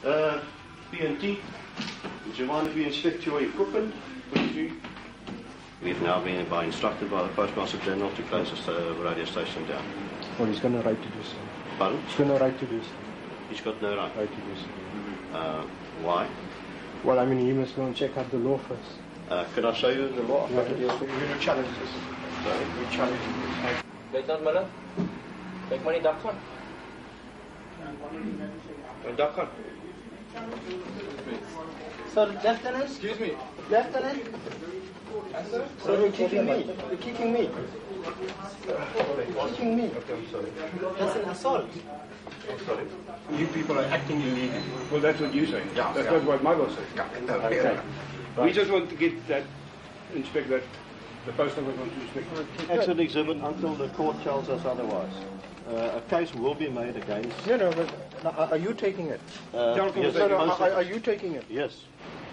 P&T, would you mind if we inspect your equipment? We've now been instructed by the Postmaster General to close the radio station down. Well, he's got no right to do so. Pardon? He's got no right to do so. He's got no right. Right to do so. Why? Well, I mean, he must go and check out the law first. Could I show you the law? Yeah, you're going to challenge this. Sorry? We challenge this. Luitenant Miller, kyk maar die dak van. Die dak van. Sir, Lieutenant? Excuse me. Lieutenant? Yes, sir? Sir, you're kicking me. You're kicking me. You're kicking me. Okay, I'm sorry. That's an assault. I'm sorry. You people are acting illegally. Well, that's what you say. Yeah, That's yeah. not what Michael says. Okay. We just want to get that, inspect that, the post office wants to inspect. Exit exhibit until the court tells us otherwise. A case will be made against... No, but are you taking it? Yes, Are you taking it? Yes.